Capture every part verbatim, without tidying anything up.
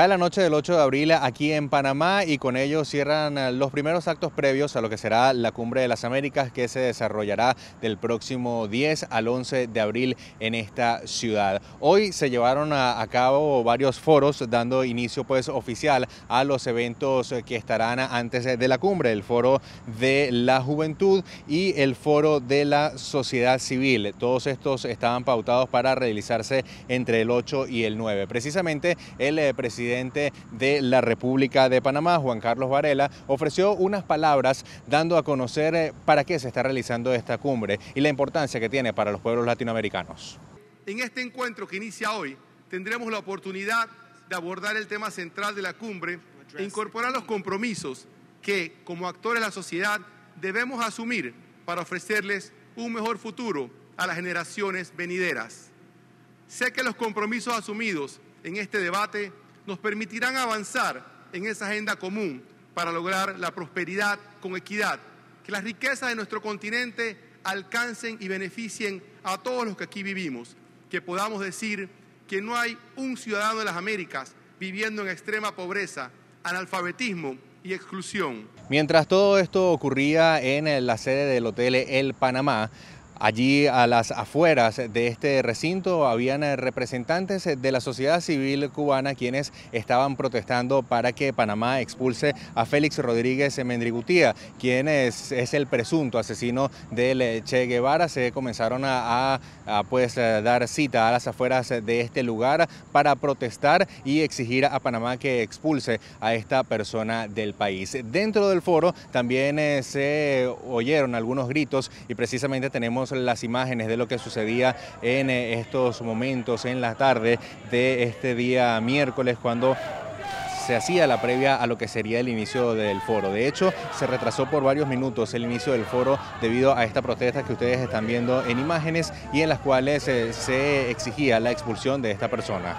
Cae la noche del ocho de abril aquí en Panamá y con ello cierran los primeros actos previos a lo que será la Cumbre de las Américas, que se desarrollará del próximo diez al once de abril en esta ciudad. Hoy se llevaron a, a cabo varios foros dando inicio pues oficial a los eventos que estarán antes de la cumbre, el foro de la juventud y el foro de la sociedad civil. Todos estos estaban pautados para realizarse entre el ocho y el nueve. Precisamente el eh, presidente de la República de Panamá, Juan Carlos Varela, ofreció unas palabras dando a conocer eh, para qué se está realizando esta cumbre y la importancia que tiene para los pueblos latinoamericanos. En este encuentro que inicia hoy, tendremos la oportunidad de abordar el tema central de la cumbre e incorporar los compromisos que, como actores de la sociedad, debemos asumir para ofrecerles un mejor futuro a las generaciones venideras. Sé que los compromisos asumidos en este debate nos permitirán avanzar en esa agenda común para lograr la prosperidad con equidad, que las riquezas de nuestro continente alcancen y beneficien a todos los que aquí vivimos, que podamos decir que no hay un ciudadano de las Américas viviendo en extrema pobreza, analfabetismo y exclusión. Mientras todo esto ocurría en la sede del Hotel El Panamá, allí a las afueras de este recinto habían representantes de la sociedad civil cubana quienes estaban protestando para que Panamá expulse a Félix Rodríguez Mendrigutía, quien es, es el presunto asesino del Che Guevara. Se comenzaron a, a, a pues, a dar cita a las afueras de este lugar para protestar y exigir a Panamá que expulse a esta persona del país. Dentro del foro también eh, se oyeron algunos gritos y precisamente tenemos las imágenes de lo que sucedía en estos momentos en la tarde de este día miércoles, cuando se hacía la previa a lo que sería el inicio del foro. De hecho, se retrasó por varios minutos el inicio del foro debido a esta protesta que ustedes están viendo en imágenes y en las cuales eh, se exigía la expulsión de esta persona.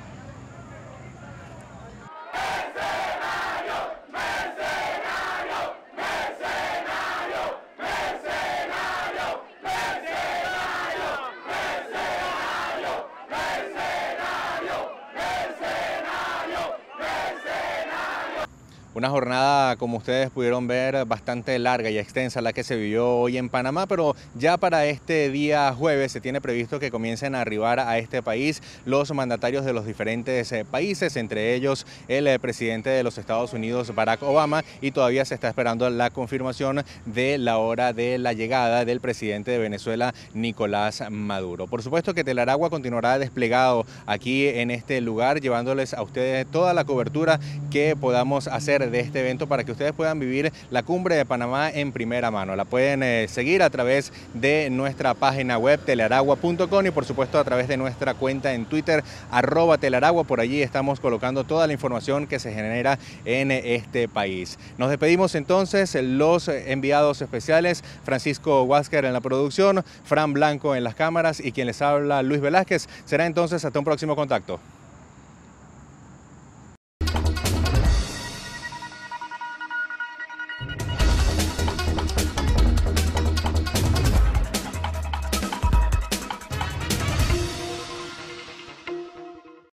Una jornada, como ustedes pudieron ver, bastante larga y extensa la que se vivió hoy en Panamá, pero ya para este día jueves se tiene previsto que comiencen a arribar a este país los mandatarios de los diferentes eh, países, entre ellos el eh, presidente de los Estados Unidos, Barack Obama, y todavía se está esperando la confirmación de la hora de la llegada del presidente de Venezuela, Nicolás Maduro. Por supuesto que Telaragua continuará desplegado aquí en este lugar, llevándoles a ustedes toda la cobertura que podamos hacer de este evento para que ustedes puedan vivir la Cumbre de Panamá en primera mano. La pueden eh, seguir a través de nuestra página web telaragua punto com y por supuesto a través de nuestra cuenta en Twitter, arroba telaragua. Por allí estamos colocando toda la información que se genera en este país. Nos despedimos entonces, los enviados especiales, Francisco Huáscar en la producción, Fran Blanco en las cámaras y quien les habla, Luis Velázquez. Será entonces hasta un próximo contacto.